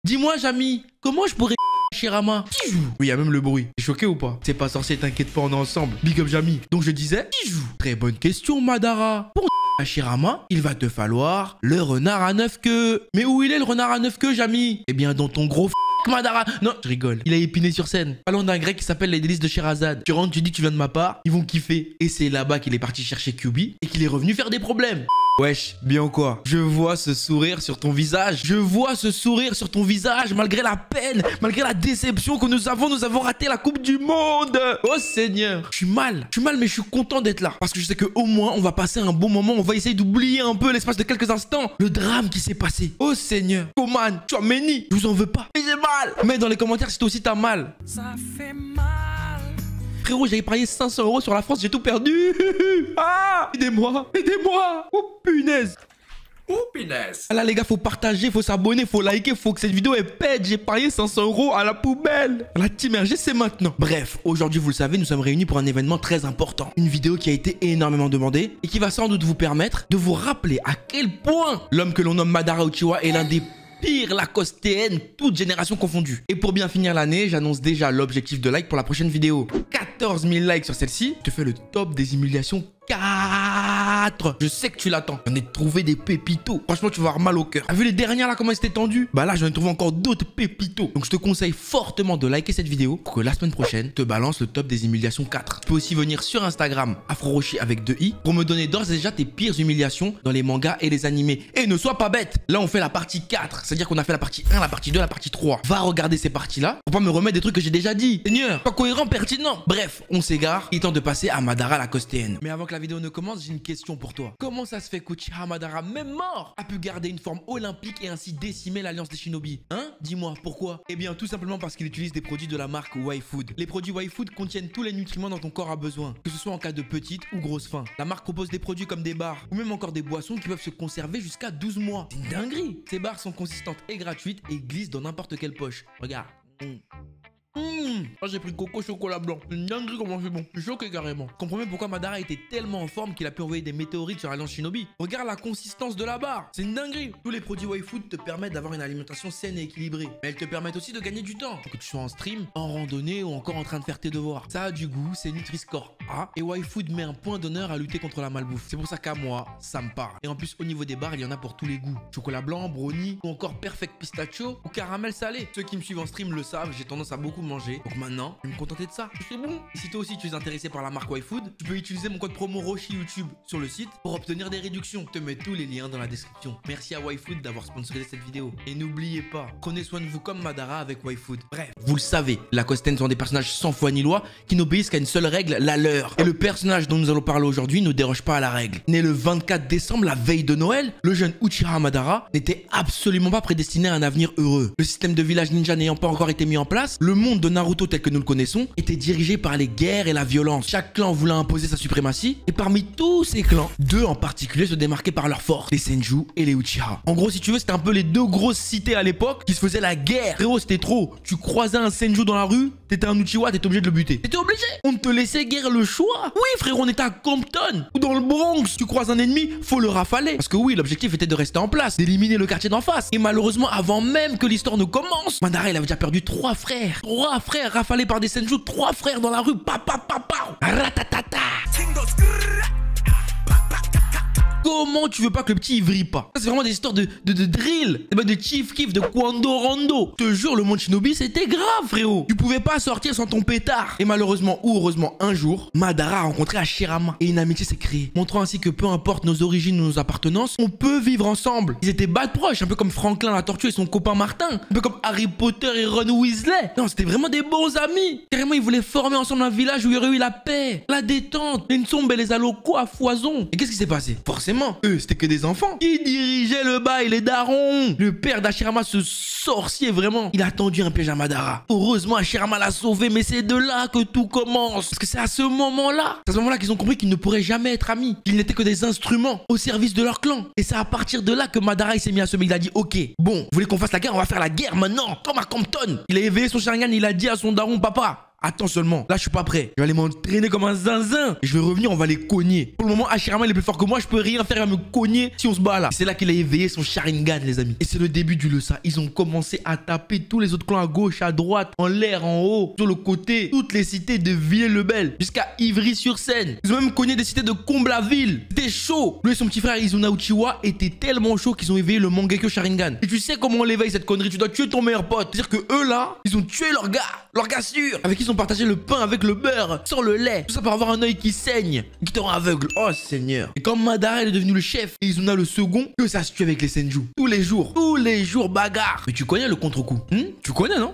Dis-moi, Jamy, comment je pourrais Hashirama? Oui, il y a même le bruit. T'es choqué ou pas? C'est pas sorcier, t'inquiète pas, on est ensemble. Big up, Jamy. Donc je disais, très bonne question, Madara. Pour Hashirama, il va te falloir le renard à 9 queues. Mais où il est le renard à 9 queues, Jamy? Eh bien, dans ton gros Madara. Non, je rigole. Il a épiné sur scène. Parlons d'un grec qui s'appelle les délices de Sherazade. Tu rentres, tu dis que tu viens de ma part, ils vont kiffer. Et c'est là-bas qu'il est parti chercher Kyuubi et qu'il est revenu faire des problèmes. Wesh, bien ou quoi? Je vois ce sourire sur ton visage. Je vois ce sourire sur ton visage malgré la peine, malgré la déception que nous avons raté la Coupe du Monde. Oh Seigneur. Je suis mal, mais je suis content d'être là. Parce que je sais qu'au moins, on va passer un bon moment. On va essayer d'oublier un peu l'espace de quelques instants le drame qui s'est passé. Oh Seigneur. Coman, tu as Méni. Je vous en veux pas. Mais j'ai mal. Mets dans les commentaires si toi aussi t'as mal. Ça fait mal. Frérot, j'avais parié 500 € sur la France, j'ai tout perdu. Ah, aidez-moi, aidez-moi. Oh punaise. Oh punaise. Ah là les gars, faut partager, faut s'abonner, faut liker, faut que cette vidéo elle pète. J'ai parié 500 € à la poubelle. La team RG, c'est maintenant. Bref, aujourd'hui vous le savez, nous sommes réunis pour un événement très important. Une vidéo qui a été énormément demandée et qui va sans doute vous permettre de vous rappeler à quel point l'homme que l'on nomme Madara Uchiwa est l'un des pire Lacostéenne, toute génération confondue. Et pour bien finir l'année, j'annonce déjà l'objectif de like pour la prochaine vidéo. 14 000 likes sur celle-ci, je te fais le top des humiliations 4. Je sais que tu l'attends. J'en ai trouvé des pépitos. Franchement, tu vas avoir mal au cœur. T'as vu les dernières là, comment elles étaient tendues? Bah là, j'en ai trouvé encore d'autres pépitos. Donc je te conseille fortement de liker cette vidéo pour que la semaine prochaine, je te balance le top des humiliations 4. Tu peux aussi venir sur Instagram, AfroRoshi avec 2 i, pour me donner d'ores et déjà tes pires humiliations dans les mangas et les animés. Et ne sois pas bête. Là, on fait la partie 4. C'est-à-dire qu'on a fait la partie 1, la partie 2, la partie 3. Va regarder ces parties-là pour pas me remettre des trucs que j'ai déjà dit. Seigneur, pas cohérent, pertinent. Bref, on s'égare. Il est temps de passer à Madara Lacostéenne. Mais avant que la vidéo ne commence, j'ai une question pour toi. Comment ça se fait qu'Uchiha Madara, même mort, a pu garder une forme olympique et ainsi décimer l'alliance des shinobi? Hein? Dis-moi, pourquoi? Eh bien, tout simplement parce qu'il utilise des produits de la marque Y-Food. Les produits Y-Food contiennent tous les nutriments dont ton corps a besoin, que ce soit en cas de petite ou grosse faim. La marque propose des produits comme des barres ou même encore des boissons qui peuvent se conserver jusqu'à 12 mois. C'est une dinguerie! Ces barres sont consistantes et gratuites et glissent dans n'importe quelle poche. Regarde. J'ai pris coco chocolat blanc. Une dinguerie comment c'est bon. Je suis choqué carrément. Comprenez pourquoi Madara était tellement en forme qu'il a pu envoyer des météorites sur l'alliance Shinobi. Regarde la consistance de la barre. C'est une dinguerie. Tous les produits Y-Food te permettent d'avoir une alimentation saine et équilibrée. Mais elles te permettent aussi de gagner du temps. Que tu sois en stream, en randonnée ou encore en train de faire tes devoirs. Ça a du goût, c'est Nutri-Score A. Et Y-Food met un point d'honneur à lutter contre la malbouffe. C'est pour ça qu'à moi, ça me parle. Et en plus, au niveau des barres, il y en a pour tous les goûts. Chocolat blanc, brownie ou encore perfect pistachio ou caramel salé. Ceux qui me suivent en stream le savent, j'ai tendance à beaucoup manger. Donc maintenant, je vais me contenter de ça. C'est bon. Et si toi aussi tu es intéressé par la marque Y-Food, tu peux utiliser mon code promo Roshi YouTube sur le site pour obtenir des réductions. Je te mets tous les liens dans la description. Merci à Y-Food d'avoir sponsorisé cette vidéo. Et n'oubliez pas, prenez soin de vous comme Madara avec Y-Food. Bref, vous le savez, Lacostéenne sont des personnages sans foi ni loi qui n'obéissent qu'à une seule règle, la leur. Et le personnage dont nous allons parler aujourd'hui ne déroge pas à la règle. Né le 24 décembre, la veille de Noël, le jeune Uchiha Madara n'était absolument pas prédestiné à un avenir heureux. Le système de village ninja n'ayant pas encore été mis en place, le monde de Naruto tel que nous le connaissons était dirigé par les guerres et la violence. Chaque clan voulait imposer sa suprématie et parmi tous ces clans, deux en particulier se démarquaient par leur force, les Senju et les Uchiha. En gros, si tu veux, c'était un peu les deux grosses cités à l'époque qui se faisaient la guerre. Frérot, c'était trop. Tu croisais un Senju dans la rue, t'étais un Uchiha, t'étais obligé de le buter. T'étais obligé. On te laissait guère le choix. Oui, frérot, on était à Compton ou dans le Bronx. Tu croises un ennemi, faut le rafaler. Parce que oui, l'objectif était de rester en place, d'éliminer le quartier d'en face. Et malheureusement, avant même que l'histoire ne commence, Madara, il avait déjà perdu 3 frères. 3 frères rafalés par des Senju, 3 frères dans la rue, ratatata. Comment tu veux pas que le petit y vrille pas? Ça c'est vraiment des histoires de drill, de chief kiff, de Kwando Rando. Je te jure, le monde Shinobi c'était grave, frérot. Tu pouvais pas sortir sans ton pétard. Et malheureusement ou heureusement, un jour, Madara a rencontré Hashirama et une amitié s'est créée, montrant ainsi que peu importe nos origines ou nos appartenances, on peut vivre ensemble. Ils étaient bad proches, un peu comme Franklin la tortue et son copain Martin, un peu comme Harry Potter et Ron Weasley. Non, c'était vraiment des bons amis. Carrément, ils voulaient former ensemble un village où il y aurait eu la paix, la détente, une sombre et les alocos à foison. Et qu'est-ce qui s'est passé? Forcément, eux, c'était que des enfants. Qui dirigeaient le bail, les darons? Le père d'Hashirama, ce sorcier, vraiment. Il a tendu un piège à Madara. Heureusement, Hashirama l'a sauvé, mais c'est de là que tout commence. Parce que c'est à ce moment-là qu'ils ont compris qu'ils ne pourraient jamais être amis. Qu'ils n'étaient que des instruments au service de leur clan. Et c'est à partir de là que Madara, il s'est mis à semer. Il a dit, ok, bon, vous voulez qu'on fasse la guerre? On va faire la guerre maintenant. Comme à Compton. Il a éveillé son Sharingan, il a dit à son daron, papa, Attends seulement. Là, je suis pas prêt. Je vais aller m'entraîner comme un zinzin. Et je vais revenir, on va les cogner. Pour le moment, Hashirama, il est plus fort que moi. Je peux rien faire, il va me cogner si on se bat là. C'est là qu'il a éveillé son Sharingan, les amis. Et c'est le début du Lessa. Ils ont commencé à taper tous les autres clans à gauche, à droite, en l'air, en haut, sur le côté. Toutes les cités de Villers-le-Bel jusqu'à Ivry-sur-Seine. Ils ont même cogné des cités de Comble-la-Ville. C'était chaud. Lui et son petit frère Izuna Uchiwa étaient tellement chauds qu'ils ont éveillé le Mangekyo Sharingan. Et tu sais comment on l'éveille cette connerie? Tu dois tuer ton meilleur pote. C'est-à-dire que eux là, ils ont tué leur gars sûr, avec qui ils ont partagé le pain avec le beurre, sans le lait. Tout ça pour avoir un œil qui saigne, qui te rend aveugle. Oh Seigneur. Et quand Madara elle est devenu le chef et Izuna le second, que ça se tue avec les Senju. Tous les jours bagarre. Mais tu connais le contre-coup? Tu connais, non?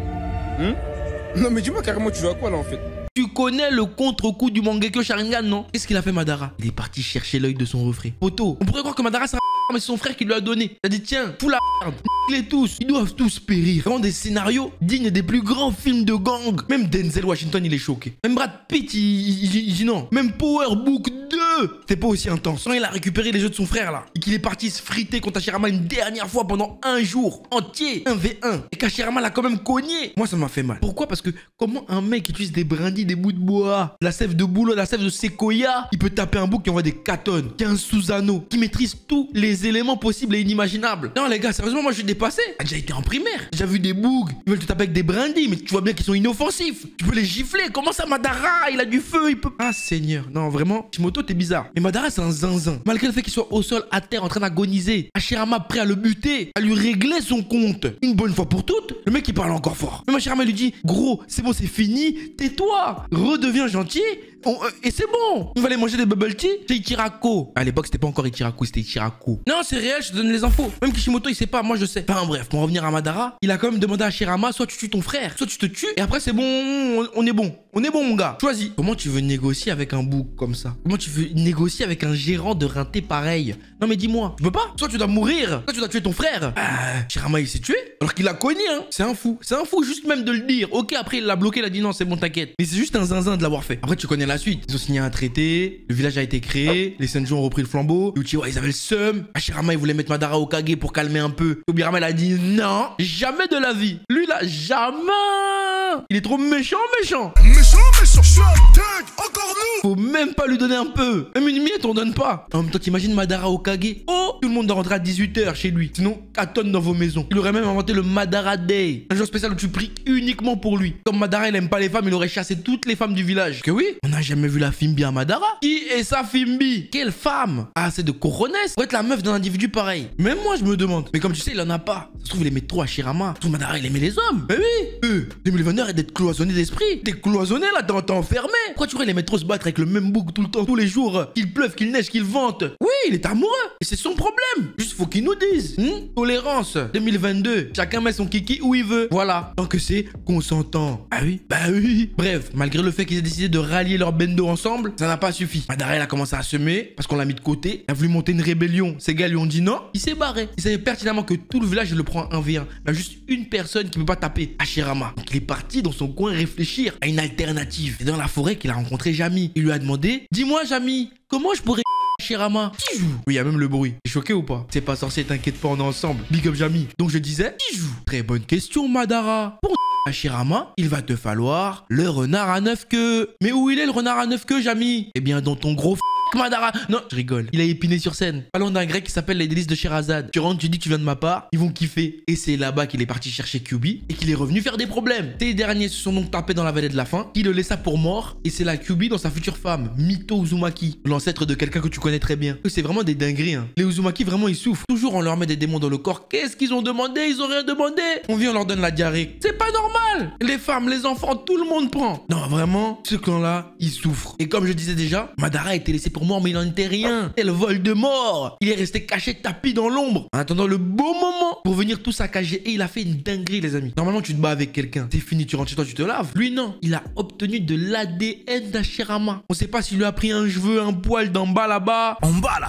Non mais dis-moi carrément tu joues à quoi là en fait? Tu connais le contre-coup du Mangekyo Sharingan, non? Qu'est-ce qu'il a fait Madara? Il est parti chercher l'œil de son refrain. Poto, on pourrait croire que Madara c'est un mais c'est son frère qui lui a donné. Il a dit tiens, fous la merde, les tous, ils doivent tous périr. Vraiment des scénarios dignes des plus grands films de gang. Même Denzel Washington il est choqué. Même Brad Pitt il dit non. Même Power Book 2 c'est pas aussi intense. Quand il a récupéré les jeux de son frère là et qu'il est parti se friter contre Hashirama une dernière fois pendant un jour entier, 1v1, et qu'Hashirama l'a quand même cogné. Moi ça m'a fait mal. Pourquoi? Parce que comment un mec utilise des brindilles, des bouts de bois, la sève de bouleau, la sève de séquoia, il peut taper un bouc qui envoie des katones, qui a un Susanoo, qui maîtrise tous les éléments possibles et inimaginables. Non les gars, sérieusement moi je suis dépassé. J'ai déjà été en primaire, j'ai déjà vu des bougs, ils veulent te taper avec des brindilles, mais tu vois bien qu'ils sont inoffensifs. Tu peux les gifler. Comment ça Madara? Il a du feu, il peut... Ah Seigneur, non vraiment, Kishimoto t'es bizarre. Mais Madara c'est un zinzin. Malgré le fait qu'il soit au sol, à terre, en train d'agoniser, Hashirama prêt à le buter, à lui régler son compte. Une bonne fois pour toutes, le mec il parle encore fort. Même Hashirama lui dit gros, c'est bon, c'est fini, tais-toi, redeviens gentil. Et c'est bon. Il fallait manger des bubble tea chez Ichirako. À l'époque, c'était pas encore Ichiraku, c'était Ichiraku. Non, c'est réel, je te donne les infos. Même Kishimoto, il sait pas, moi je sais. Enfin bref, pour revenir à Madara, il a quand même demandé à Hashirama, soit tu tues ton frère, soit tu te tues, et après c'est bon, on est bon. On est bon mon gars. Choisis. Comment tu veux négocier avec un bouc comme ça? Comment tu veux négocier avec un gérant de rinté pareil? Non mais dis-moi, tu peux pas? Soit tu dois mourir, soit tu dois tuer ton frère. Hashirama il s'est tué alors qu'il a cogné hein. C'est un fou juste même de le dire. Ok, après il l'a bloqué, il a dit non c'est bon t'inquiète. Mais c'est juste un zinzin de l'avoir fait. Après tu connais la suite. Ils ont signé un traité, le village a été créé, les Senju ont repris le flambeau, les Uchiwa ils avaient le seum, Hashirama il voulait mettre Madara au Kage pour calmer un peu. Tobirama il a dit non, jamais de la vie. Lui là, jamais. Il est trop méchant. Méchant, je suis un dingue, encore nous. Faut même pas lui donner un peu. Même une miette on donne pas. En même temps t'imagines Madara au Kage. Oh, tout le monde doit rentrer à 18h chez lui. Sinon, 4 tonnes dans vos maisons. Il aurait même inventé le Madara Day. Un jour spécial où tu pries uniquement pour lui. Comme Madara il aime pas les femmes, il aurait chassé toutes les femmes du village. Que oui, on n'a jamais vu la Fimbi à Madara. Qui est sa Fimbi? Quelle femme? Ah, c'est de Coronès. Pour être la meuf d'un individu pareil. Même moi je me demande. Mais comme tu sais, il en a pas. Ça se trouve il aimait trop Hashirama. Tout Madara il aimait les hommes. Mais oui. 2029 est d'être cloisonné d'esprit. T'es cloisonné là, t'es enfermé. Pourquoi tu crois il aimait trop se battre avec le même bouc tout le temps, tous les jours? Qu'il pleuve, qu'il neige, qu'il vente. Oui, il est amoureux. Et c'est son problème. Juste faut qu'il nous dise. Tolérance. 2022. Chacun met son kiki où il veut. Voilà. Tant que c'est consentant. Ah oui? Bah oui. Bref, malgré le fait qu'ils aient décidé de rallier leur bendo ensemble, ça n'a pas suffi. Madara il a commencé à semer parce qu'on l'a mis de côté. Il a voulu monter une rébellion. Ses gars lui ont dit non. Il s'est barré. Il savait pertinemment que tout le village il le prend 1v1. Il y a juste une personne qui peut pas taper. Hashirama. Donc il est parti dans son coin réfléchir à une alternative. C'est dans la forêt qu'il a rencontré Jami. Il lui a demandé dis-moi Jami, comment je pourrais Hashirama? Oui, il y a même le bruit. T'es choqué ou pas? C'est pas censé, t'inquiète pas, on est ensemble. Big up Jami. Donc je disais très bonne question Madara. Pour Hashirama, il va te falloir le renard à 9 queues. Mais où il est le renard à 9 queues Jami? Eh bien dans ton gros Madara. Non, je rigole. Il a épiné sur scène. Pas loin d'un grec qui s'appelle les délices de Sherazade. Tu rentres, tu dis que tu viens de ma part, ils vont kiffer. Et c'est là-bas qu'il est parti chercher Kyuubi et qu'il est revenu faire des problèmes. Ces derniers se sont donc tapés dans la vallée de la faim, qui le laissa pour mort. Et c'est là Kyuubi dans sa future femme, Mito Uzumaki, l'ancêtre de quelqu'un que tu connais très bien. C'est vraiment des dingueries, hein. Les Uzumaki, vraiment, ils souffrent. Toujours, on leur met des démons dans le corps. Qu'est-ce qu'ils ont demandé? Ils ont rien demandé. On vient, on leur donne la diarrhée. C'est pas normal. Les femmes, les enfants, tout le monde prend. Non, vraiment, ce clan-là, ils souffrent. Et comme je disais déjà, Madara a été laissé pour mort, mais il en était rien. C'est le vol de mort. Il est resté caché, tapis dans l'ombre, en attendant le beau moment pour venir tout saccager. Et il a fait une dinguerie, les amis. Normalement, tu te bats avec quelqu'un. C'est fini, tu rentres chez toi, tu te laves. Lui, non. Il a obtenu de l'ADN d'Hashirama. On sait pas s'il lui a pris un cheveu, un poil d'en bas là-bas. En bas là.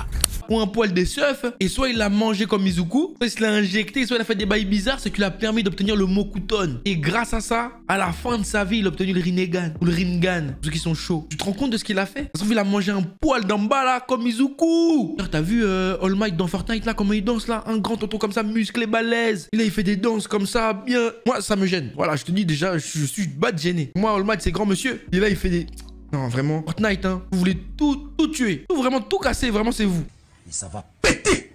ou un poil des seufs. Et soit il l'a mangé comme Izuku, soit il se l'a injecté, soit il a fait des bails bizarres, ce qui lui a permis d'obtenir le Mokuton. Et grâce à ça, à la fin de sa vie, il a obtenu le Rinnegan ou le Rinnegan, pour ceux qui sont chauds. Tu te rends compte de ce qu'il a fait? Sauf qu'il a mangé un poil d'en bas là, comme Izuku. T'as vu All Might dans Fortnite là, comment il danse là? Un grand tonton comme ça, musclé, balèze. Et là, il fait des danses comme ça, bien. Moi, ça me gêne. Voilà, je te dis déjà, je suis bad gêné. Moi, All Might, c'est grand monsieur. Et là, il fait des... Non, vraiment. Fortnite, hein. Vous voulez tout tuer. Vraiment tout casser. Vraiment, c'est vous. Et ça va péter.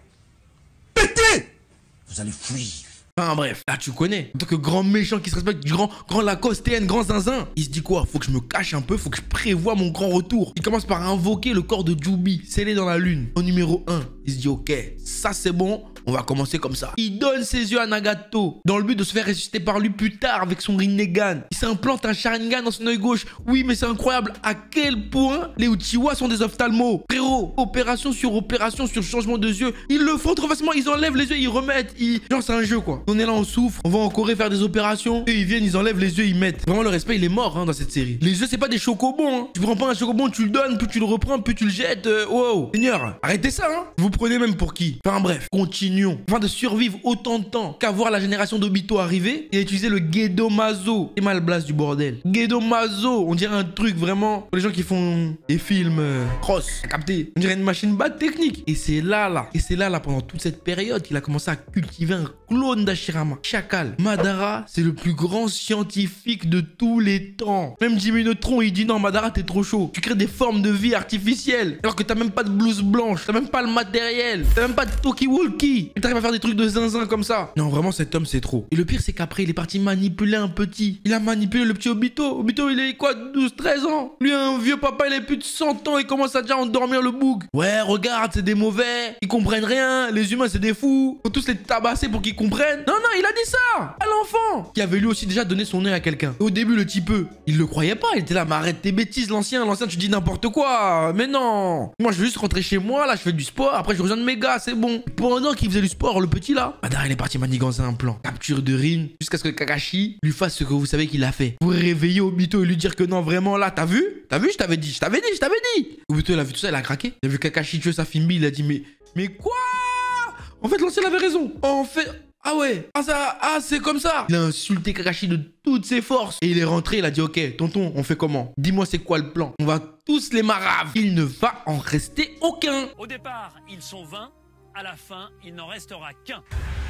Péter. Vous allez fuir. Enfin bref, là tu connais, en tant que grand méchant qui se respecte, grand lacostéen, grand zinzin, il se dit quoi? Faut que je me cache un peu, faut que je prévoie mon grand retour. Il commence par invoquer le corps de Jubi, scellé dans la lune, au numéro 1. Il se dit ok, ça c'est bon, on va commencer comme ça. Il donne ses yeux à Nagato, dans le but de se faire ressusciter par lui plus tard avec son Rinnegan. Il s'implante un Sharingan dans son œil gauche. Oui, mais c'est incroyable à quel point les Uchiwa sont des ophtalmos. Frérot, opération sur changement de yeux. Ils le font trop facilement, ils enlèvent les yeux, ils remettent. Genre c'est un jeu quoi. On est là, on souffre, on va en Corée faire des opérations. Et ils viennent, ils enlèvent les yeux, ils mettent. Vraiment le respect, il est mort hein, dans cette série. Les yeux, c'est pas des chocobons. Hein. Tu prends pas un chocobon, tu le donnes, puis tu le reprends, puis tu le jettes. Wow. Seigneur, arrêtez ça hein. Vous prenez même pour qui? Enfin bref, continuons. Afin de survivre autant de temps qu'à voir la génération d'Obito arriver, il a utilisé le Gedomazo. C'est mal blase du bordel. Gedomazo, on dirait un truc vraiment pour les gens qui font des films cross. Capté? On dirait une machine bad technique. Et c'est là, pendant toute cette période qu'il a commencé à cultiver un clone d'Hashirama. Chacal. Madara, c'est le plus grand scientifique de tous les temps. Même Jimmy Neutron, il dit non, Madara, t'es trop chaud. Tu crées des formes de vie artificielles. Alors que t'as même pas de blouse blanche, t'as même pas le matériel, t'as même pas de talkie-walkie. Et t'arrives à faire des trucs de zinzin comme ça. Non, vraiment, cet homme, c'est trop. Et le pire, c'est qu'après, il est parti manipuler un petit. Il a manipulé le petit Obito. Obito, il est quoi, 12, 13 ans? Lui, un vieux papa, il a plus de 100 ans. Il commence à déjà endormir le boug. Ouais, regarde, c'est des mauvais. Ils comprennent rien. Les humains, c'est des fous. Faut tous les tabasser pour qu'ils comprennent. Non, il a dit ça à l'enfant qui avait lui aussi déjà donné son œil à quelqu'un. Au début, le type, il le croyait pas. Il était là, mais arrête tes bêtises, l'ancien, tu dis n'importe quoi. Mais non. Moi, je veux juste rentrer chez moi. Là, je fais du sport. Après, je rejoins mes gars, c'est bon. Pendant qu'il faisait du sport, le petit là, Madara, il est parti manigancer un plan. Capture de Rin jusqu'à ce que Kakashi lui fasse ce que vous savez qu'il a fait. Vous réveiller Obito et lui dire que non, vraiment là, t'as vu? Je t'avais dit. Obito, il a vu tout ça, il a craqué. Il a vu Kakashi tuer sa Fimbi, il a dit mais quoi? En fait, l'ancien avait raison. En fait... Ah ouais, c'est comme ça. Il a insulté Kakashi de toutes ses forces. Et il est rentré, il a dit ok, tonton, on fait comment? Dis-moi c'est quoi le plan? On va tous les marave. Il ne va en rester aucun. Au départ, ils sont 20. À la fin, il n'en restera qu'un.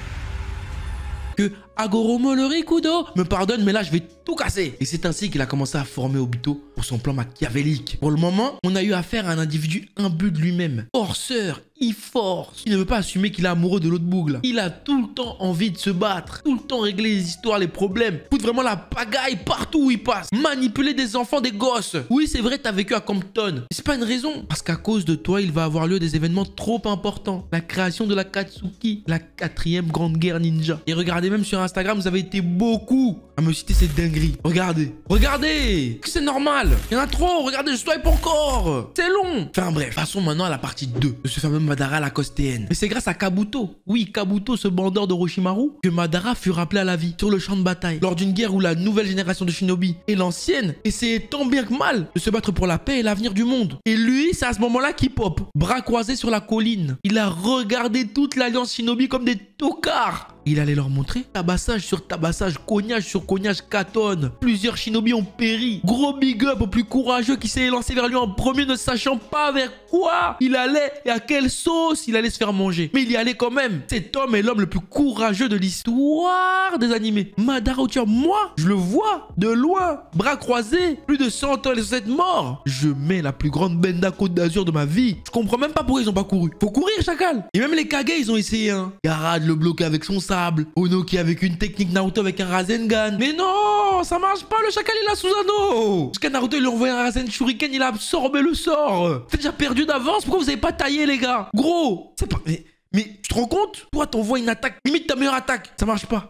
Que Agoromo le Rikudo me pardonne, mais là je vais tout casser. Et c'est ainsi qu'il a commencé à former Obito pour son plan machiavélique. Pour le moment, on a eu affaire à un individu imbu de lui-même. Forceur, il force. Il ne veut pas assumer qu'il est amoureux de l'autre bougle. Il a tout le temps envie de se battre. Tout le temps régler les histoires, les problèmes. Fout vraiment la pagaille partout où il passe. Manipuler des enfants, des gosses. Oui, c'est vrai, t'as vécu à Compton. Mais c'est pas une raison. Parce qu'à cause de toi, il va avoir lieu des événements trop importants. La création de la Katsuki, la 4e grande guerre ninja. Et regardez, même sur Instagram, vous avez été beaucoup à me citer ces dingueries. Regardez. C'est normal. Il y en a trop. Regardez, je swipe encore. C'est long. Enfin bref, passons maintenant à la partie 2 de ce fameux Madara lacostéenne. Mais c'est grâce à Kabuto. Oui, Kabuto, ce bandeur de Orochimaru, que Madara fut rappelé à la vie sur le champ de bataille. Lors d'une guerre où la nouvelle génération de shinobi et l'ancienne essayaient tant bien que mal de se battre pour la paix et l'avenir du monde. Et lui, c'est à ce moment-là qu'il pop. Bras croisés sur la colline. Il a regardé toute l'alliance shinobi comme des tocards. Il allait leur montrer tabassage sur tabassage, cognage sur cognage, katon. Plusieurs shinobi ont péri. Gros big up au plus courageux qui s'est lancé vers lui en premier, ne sachant pas vers quoi il allait et à quelle sauce il allait se faire manger. Mais il y allait quand même. Cet homme est l'homme le plus courageux de l'histoire des animés. Madara Uchiha, moi, je le vois de loin, bras croisés, plus de 100 ans, il est censé être mort. Je mets la plus grande benda Côte d'Azur de ma vie. Je comprends même pas pourquoi ils ont pas couru. Faut courir, chacal. Et même les Kage, ils ont essayé, hein. Gaara de le bloquer avec son sable. Onoki avec une technique, Naruto avec un Rasengan. Mais non, ça marche pas, le chacal il a Susanoo. Parce que Naruto il lui a envoyé un Rasen Shuriken, il a absorbé le sort. T'es déjà perdu d'avance, pourquoi vous avez pas taillé les gars? Gros, c'est pas... Mais tu te rends compte? Toi t'envoies une attaque, limite ta meilleure attaque, ça marche pas. Puis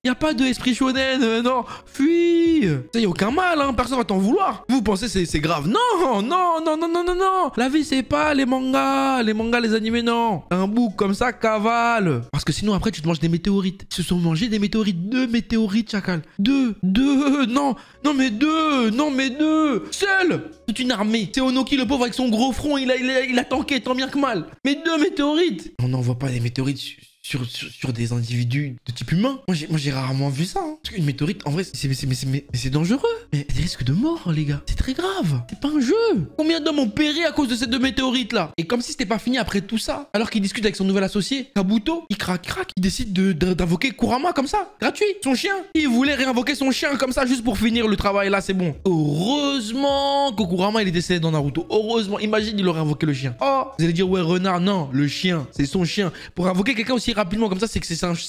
Y a pas de esprit shonen, non. Fuis. Ça y a aucun mal, hein. Personne va t'en vouloir. Vous pensez c'est grave. Non, non, non, non, non, non, non. La vie, c'est pas les mangas. Les mangas, les animés, non. Un bouc comme ça, cavale. Parce que sinon, après, tu te manges des météorites. Ils se sont mangés des météorites. 2 météorites, chacal. 2. Non. Non, mais 2. Non, mais 2. Seul. Toute une armée. C'est Onoki, le pauvre, avec son gros front. Il a tanké tant bien que mal. Mais 2 météorites. On n'envoie pas des météorites sur des individus de type humain. Moi, j'ai rarement vu ça. Hein. Parce qu'une météorite, en vrai, c'est dangereux. Mais il y a des risques de mort, les gars. C'est très grave. C'est pas un jeu. Combien d'hommes ont péri à cause de ces 2 météorites-là? Et comme si c'était pas fini après tout ça, alors qu'il discute avec son nouvel associé, Kabuto, il craque. Il décide d'invoquer Kurama comme ça. Gratuit. Son chien. Il voulait réinvoquer son chien comme ça juste pour finir le travail. Là, c'est bon. Heureusement que Kurama, il est décédé dans Naruto. Heureusement. Imagine, il aurait invoqué le chien. Oh, vous allez dire, ouais, renard. Non, le chien. C'est son chien. Pour invoquer quelqu'un aussi rapidement comme ça, c'est que c'est un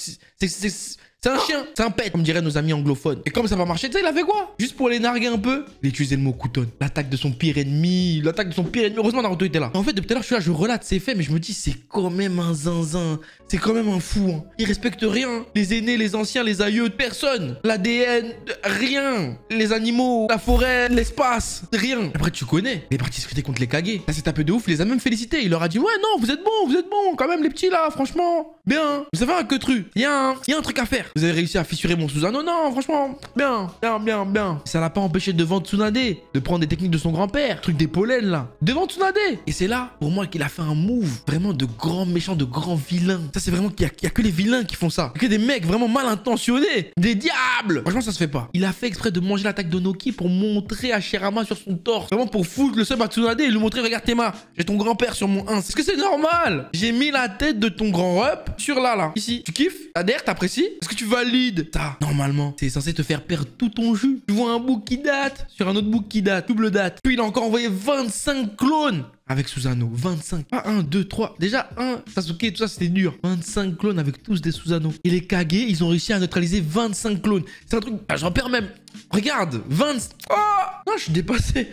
chien, c'est un pet, comme diraient nos amis anglophones. Et comme ça va marcher, tu sais, il a fait quoi? Juste pour les narguer un peu, il a utilisé le mot Kuton. L'attaque de son pire ennemi. Heureusement, Naruto était là. En fait, depuis tout à l'heure, je suis là, je relate ses faits, mais je me dis, c'est quand même un zinzin. C'est quand même un fou. Hein. Il respecte rien. Les aînés, les anciens, les aïeux, personne. L'ADN, rien. Les animaux, la forêt, l'espace, rien. Après, tu connais. Il est parti discuter contre les Kage. Là, c'est tapé de ouf. Il les a même félicités. Il leur a dit, ouais, non, vous êtes bons, quand même, les petits là, franchement. Bien. Vous avez un queutru. Il y a un truc à faire. Vous avez réussi à fissurer mon Susanoo. Non, franchement, bien. Ça l'a pas empêché devant Tsunade de prendre des techniques de son grand-père. Truc des pollens là. Devant Tsunade. Et c'est là, pour moi, qu'il a fait un move vraiment de grand méchant, de grand vilain. Ça, c'est vraiment qu'il y a que les vilains qui font ça. Il y a que des mecs vraiment mal intentionnés. Des diables. Franchement, ça se fait pas. Il a fait exprès de manger l'attaque d'Onoki pour montrer à Shirama sur son torse. Vraiment pour foutre le seum à Tsunade et lui montrer, regarde Tema, j'ai ton grand-père sur mon 1. Est-ce que c'est normal? J'ai mis la tête de ton grand rep sur là. Ici. Tu kiffes? T'adhères? T'apprécies? Est-ce que tu valides? Ça, normalement, c'est censé te faire perdre tout ton jus. Tu vois un book qui date sur un autre book qui date. Double date. Puis il a encore envoyé 25 clones avec Susanoo. 25. Pas 1, 2, 3. Déjà, 1, Sasuke, tout ça, c'était dur. 25 clones avec tous des Susanoo. Et les Kage, ils ont réussi à neutraliser 25 clones. C'est un truc... Ah, j'en perds même. Regarde. 20... Oh non, je suis dépassé.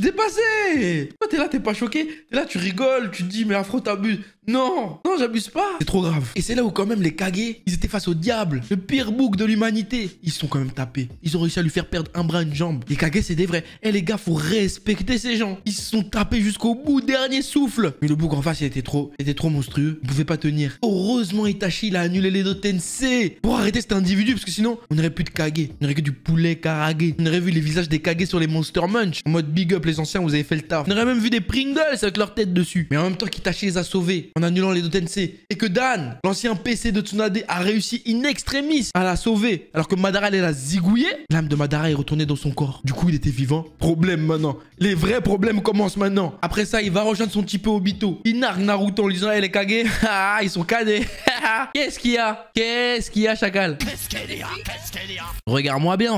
Toi, t'es là, t'es pas choqué. T'es là, tu rigoles. Tu te dis, mais Afro, t'abuses. Non, j'abuse pas. C'est trop grave. Et c'est là où quand même les Kage, ils étaient face au diable. Le pire bouc de l'humanité. Ils se sont quand même tapés. Ils ont réussi à lui faire perdre un bras, une jambe. Les Kage, c'est des vrais. Eh les gars, faut respecter ces gens. Ils se sont tapés jusqu'au bout, dernier souffle. Mais le bouc en face, il était trop monstrueux. Il pouvait pas tenir. Heureusement, Itachi, il a annulé les deux Tensei pour arrêter cet individu, parce que sinon, on n'aurait plus de Kage. On aurait que du poulet Karage. On aurait vu les visages des Kage sur les Monster Munch. En mode big up, les anciens, vous avez fait le taf. On aurait même vu des Pringles avec leur tête dessus. Mais en même temps qu'Itachi les a sauvés en annulant les deux Tensei. Et que Dan, l'ancien PC de Tsunade, a réussi in extremis à la sauver. Alors que Madara, elle a zigouillé. L'âme de Madara est retournée dans son corps. Du coup, il était vivant. Problème maintenant. Les vrais problèmes commencent maintenant. Après ça, il va rejoindre son petit peu Obito. Il nargue Naruto en lui disant, les Kage, ah, ils sont cadés. Qu'est-ce qu'il y a, chacal? Regarde-moi bien.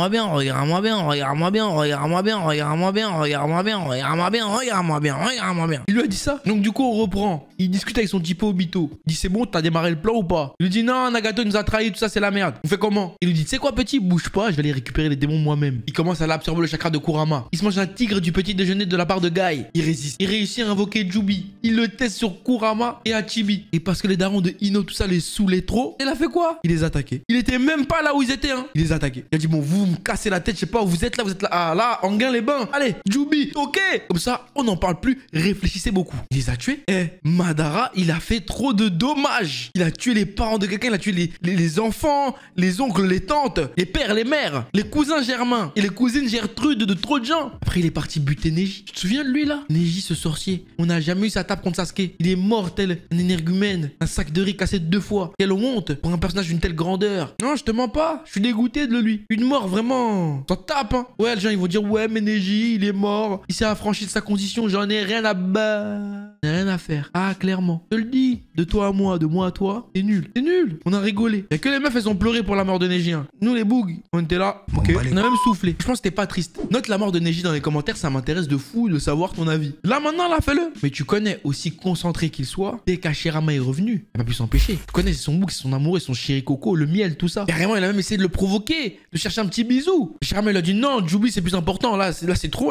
Il lui a dit ça. Donc du coup, on reprend. Il discute avec son petit peu Obito. Il dit, c'est bon, t'as démarré le plan ou pas? Il lui dit, non, Nagato nous a trahis, tout ça, c'est la merde. On fait comment? Il lui dit, tu sais quoi, petit, bouge pas, je vais aller récupérer les démons moi-même. Il commence à l'absorber le chakra de Kurama. Il se mange un tigre du petit déjeuner de la part de Guy. Il résiste. Il réussit à invoquer Jubi. Il le teste sur Kurama et Hachibi. Et parce que les darons de Ino, tout ça, les saoulait trop, il a fait quoi? Il les a attaqués. Il était même pas là où ils étaient, hein. Il les a attaqués. Il a dit, bon, vous me cassez la tête, je sais pas où vous êtes là. Ah là, Enguin-les-Bains. Allez, Jubi, ok. Comme ça, on n'en parle plus. Réfléchissez beaucoup. Il les a tués. Madara, il a fait trop de dommages. Il a tué les parents de quelqu'un, il a tué les enfants, les oncles, les tantes, les pères, les mères, les cousins Germain et les cousines Gertrude de trop de gens. Après, il est parti buter Neji. Tu te souviens de lui là? Neji, ce sorcier. On n'a jamais eu sa tape contre Sasuke. Il est mort tel un énergumène, un sac de riz cassé 2 fois. Quelle honte pour un personnage d'une telle grandeur. Non, je te mens pas. Je suis dégoûté de lui. Une mort vraiment. T'en tapes, hein. Ouais, les gens ils vont dire ouais, mais Neji, il est mort. Il s'est affranchi de sa condition. J'en ai rien à rien à faire. Ah, clairement. Je te le dis. De toi à moi, de moi à toi, c'est nul. C'est nul. On a rigolé. Y'a que les meufs, elles ont pleuré pour la mort de Neji. Hein. Nous, les bougs, on était là. Ok. On a même soufflé. Je pense que t'es pas triste. Note la mort de Neji dans les commentaires. Ça m'intéresse de fou de savoir ton avis. Là, maintenant, là, fais-le. Mais tu connais, aussi concentré qu'il soit, dès qu'Hashirama est revenu, il a pas pu s'empêcher. Tu connais, c'est son bouc, c'est son amour et son chirikoko, le miel, tout ça. Carrément, il a même essayé de le provoquer, de chercher un petit bisou. Hashirama, il a dit non, Jubi, c'est plus important. Là, c'est trop, là.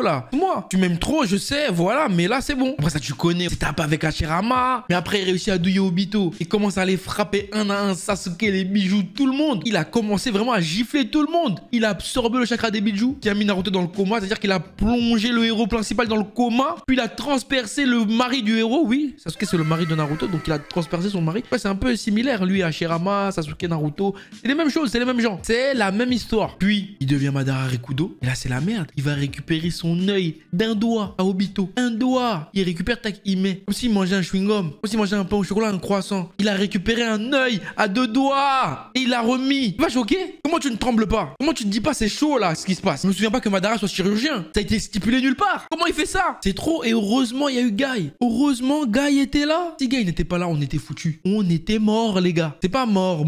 là. Moi, tu m'aimes trop, je sais, voilà, mais là c'est bon. Après ça, tu connais, tu tapes avec Hashirama. Mais après, il réussit à douiller Obito. Il commence à les frapper un à un, Sasuke, les bijoux, tout le monde. Il a commencé vraiment à gifler tout le monde. Il a absorbé le chakra des bijoux qui a mis Naruto dans le coma, c'est-à-dire qu'il a plongé le héros principal dans le coma, puis il a transpercé le mari du héros, oui. Sasuke, c'est le mari de Naruto, donc il a transpercé son mari. Ouais, c'est un peu similaire, lui, Hashirama, Sasuke, Naruto. C'est les mêmes choses, c'est les mêmes gens. C'est la même histoire. Puis, il devient Madara Rikudo. Et là, c'est la merde. Il va récupérer son œil d'un doigt à Obito. Un doigt. Il récupère, tac, il met. Comme s'il mangeait un chewing-gum. Comme s'il mangeait un pain au chocolat, un croissant. Il a récupéré un œil à 2 doigts. Et il l'a remis. Tu vas choquer? Comment tu ne trembles pas? Comment tu te dis pas c'est chaud là, ce qui se passe? Je me souviens pas que Madara soit chirurgien. Ça a été stipulé nulle part. Comment il fait ça? C'est trop. Et heureusement, il y a eu Guy. Heureusement, Guy était là. Si Guy n'était pas là, on était foutus. On était morts, les gars. C'est pas mort.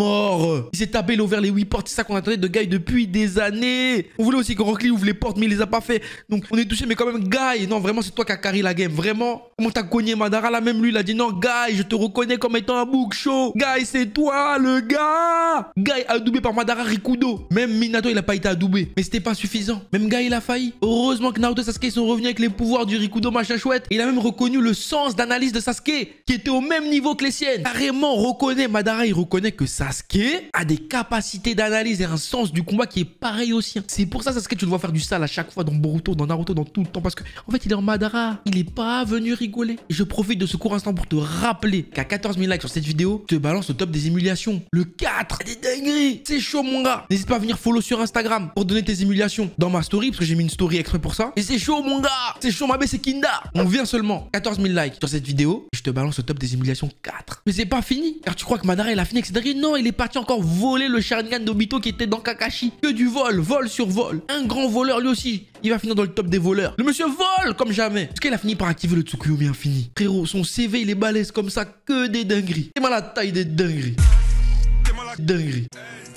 Il s'est tapé, il a ouvert les 8 portes. C'est ça qu'on attendait de Guy depuis des années. On voulait aussi que Rock Lee ouvre les portes, mais il les a pas fait. Donc on est touché, mais quand même, Guy. Non, vraiment, c'est toi qui as carré la game. Vraiment. Comment t'as cogné Madara là? Même lui, il a dit non, Guy, je te reconnais comme étant un book show. Guy, c'est toi, le gars. Guy adoubé par Madara Rikudo. Même Minato, il a pas été adoubé. Mais c'était pas suffisant. Même Guy, il a failli. Heureusement que Naruto et Sasuke sont revenus avec les pouvoirs du Rikudo, machin chouette. Et il a même reconnu le sens d'analyse de Sasuke, qui était au même niveau que les siennes. Carrément reconnaît, Madara, il reconnaît que Sasuke a des capacités d'analyse et un sens du combat qui est pareil au sien. C'est pour ça, Sasuke, tu le vois faire du sale à chaque fois dans Boruto, dans Naruto, dans tout le temps. Parce que, en fait, il est en Madara. Il est pas venu rigoler. Et je profite de ce court instant pour te rappeler qu'à 14 000 likes sur cette vidéo, je te balance le top des émulations. Le 4, des dingueries. C'est chaud, mon gars. N'hésite pas à venir follow sur Instagram pour donner tes émulations dans ma story, parce que j'ai mis une story exprès pour ça. Et c'est chaud, mon gars. C'est chaud, ma belle, c'est Kinda. On vient seulement 14 000 likes sur cette vidéo. Et je te balance le top des émulations 4. Mais c'est pas fini. Car tu crois que Madara, il a fini avec ses dingueries? Non, il est parti encore voler le Sharingan d'Obito qui était dans Kakashi. Que du vol, vol sur vol. Un grand voleur, lui aussi. Il va finir dans le top des voleurs. Le monsieur vole comme jamais. Parce qu'il a fini par activer le Tsukuyomi infini. Frérot, son CV, il est balèze comme ça. Que des dingueries. C'est mal la taille des dingueries. Dinguerie.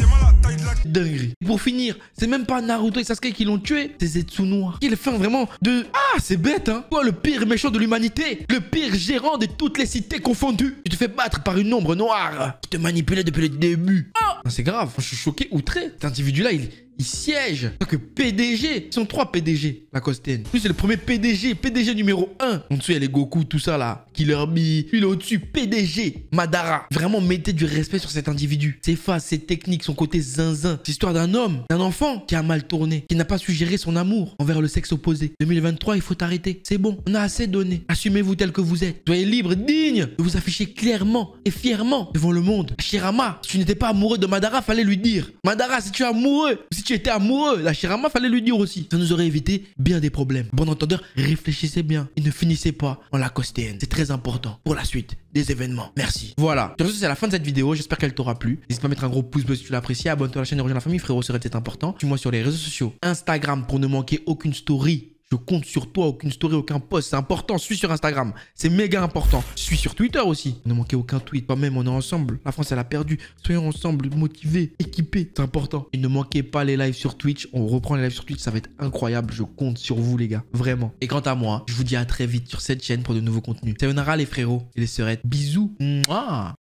Pour finir, c'est même pas Naruto et Sasuke qui l'ont tué, c'est Zetsu Noir. Qui est le fin vraiment de... Ah, c'est bête, hein. Toi, le pire méchant de l'humanité. Le pire gérant de toutes les cités confondues. Tu te fais battre par une ombre noire qui te manipulait depuis le début. Oh, c'est grave, je suis choqué, outré. Cet individu-là, il siège. Que PDG. Ils sont 3 PDG, la Costain. Lui, c'est le premier PDG. PDG numéro 1. En dessous, il y a les Goku, tout ça là. Killer Bee. Lui, il est au-dessus. PDG. Madara. Vraiment, mettez du respect sur cet individu. Ses phases, ses techniques, son côté zinzin. C'est l'histoire d'un homme, d'un enfant qui a mal tourné, qui n'a pas su gérer son amour envers le sexe opposé. 2023, il faut arrêter. C'est bon. On a assez donné. Assumez-vous tel que vous êtes. Soyez libre, digne de vous afficher clairement et fièrement devant le monde. Hashirama, si tu n'étais pas amoureux de Madara, fallait lui dire. Madara, si tu es amoureux, si tu étais amoureux, Hashirama, fallait lui dire aussi. Ça nous aurait évité bien des problèmes. Bon entendeur, réfléchissez bien et ne finissez pas en la Costain. C'est très important pour la suite des événements. Merci. Voilà. Sur ce, c'est la fin de cette vidéo. J'espère qu'elle t'aura plu. N'hésite pas à mettre un gros pouce bleu si tu l'as apprécié. Abonne-toi à la chaîne et rejoins la famille, frérot, serait peut-être important. Suis-moi sur les réseaux sociaux. Instagram pour ne manquer aucune story. Je compte sur toi, aucune story, aucun post. C'est important. Suis sur Instagram. C'est méga important. Suis sur Twitter aussi. Ne manquez aucun tweet. Quand même, on est ensemble. La France, elle a perdu. Soyons ensemble, motivés, équipés. C'est important. Et ne manquez pas les lives sur Twitch. On reprend les lives sur Twitch. Ça va être incroyable. Je compte sur vous, les gars. Vraiment. Et quant à moi, je vous dis à très vite sur cette chaîne pour de nouveaux contenus. Sayonara, les frérots et les sœurettes. Bisous. Mouah.